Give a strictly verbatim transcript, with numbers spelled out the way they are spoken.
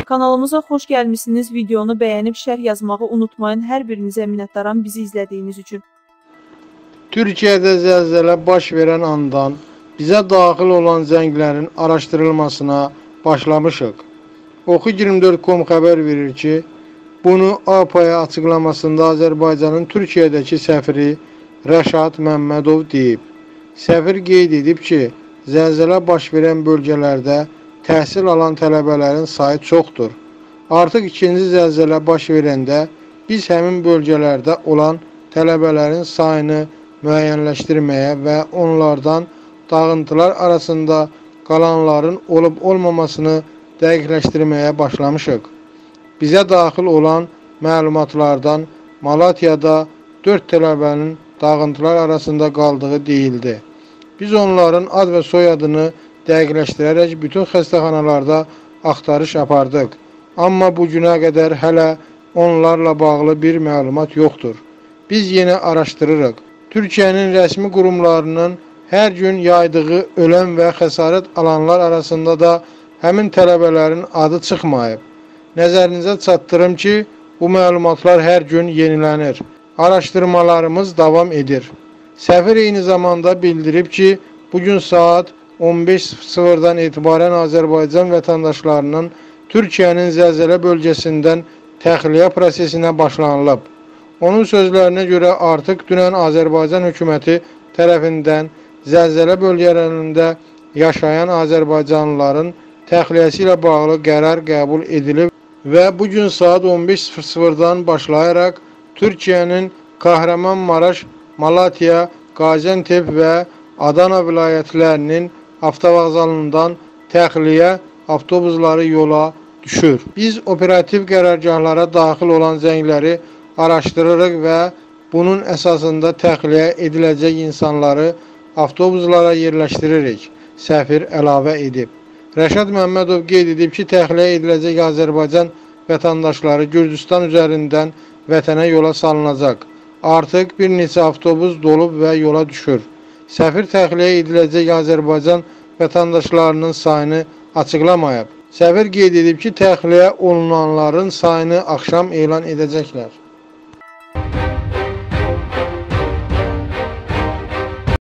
Kanalımıza xoş gəlmişsiniz. Videonu bəyənib şərh yazmağı unutmayın. Hər birinizə minnətdaram bizi izlədiyiniz üçün. Türkiyədə zəlzələ baş verən andan bizə daxil olan zənglərin araşdırılmasına başlamışıq. Oxu iyirmi dörd nöqtə com xəbər verir ki, bunu A P A açıqlamasında Azərbaycanın Türkiyədəki səfiri Rəşad Məmmədov deyib. Səfir qeyd edib ki, zəlzələ baş verən bölgələrdə təhsil alan tələbələrin sayı çoxdur. Artıq ikinci zəlzələ baş verəndə biz həmin bölgələrdə olan tələbələrin sayını müəyyənləşdirməyə və onlardan dağıntılar arasında qalanların olub-olmamasını dəqiqləşdirməyə başlamışıq. Bizə daxil olan məlumatlardan Malatyada dörd tələbənin dağıntılar arasında qaldığı deyildi. Biz onların ad və soyadını dəqiqləşdirərək bütün xəstəxanalarda axtarış apardıq. Amma bu günə qədər hələ onlarla bağlı bir məlumat yoxdur. Biz yenə araşdırırıq. Türkiyənin rəsmi qurumlarının hər gün yaydığı ölən və xəsarət alanlar arasında da həmin tələbələrin adı çıxmayıb. Nəzərinizə çatdırım ki, bu məlumatlar hər gün yenilənir. Araşdırmalarımız davam edir. Səfir eyni zamanda bildirib ki, bugün saat on beş sıfırdan etibarən Azərbaycan vətəndaşlarının Türkiyənin zəlzələ bölgəsindən təxliyə prosesinə başlanılıb. Onun sözlərinə görə artıq dünən Azərbaycan hökuməti tərəfindən zəlzələ bölgələrində yaşayan azərbaycanlıların təxliyəsi ilə bağlı qərar qəbul edilib və bugün saat on beş sıfırdan başlayaraq Türkiyənin Kahramanmaraş, Malatya, Qaziantep və Adana vilayətlərinin avtovağzalından təxliyə avtobusları yola düşür. Biz operativ qərargahlara daxil olan zəngləri araşdırırıq və bunun əsasında təxliyə ediləcək insanları avtobuslara yerləşdiririk, səfir əlavə edib. Rəşad Məmmədov qeyd edib ki, təxliyə ediləcək Azərbaycan vətəndaşları Gürcüstan üzərindən vətənə yola salınacaq. Artıq bir neçə avtobus dolub və yola düşür. Səfir təxliyə ediləcək Azərbaycan vətəndaşlarının sayını açıqlamayıb. Səfir qeyd edib ki, təxliyə olunanların sayını axşam elan edəcəklər.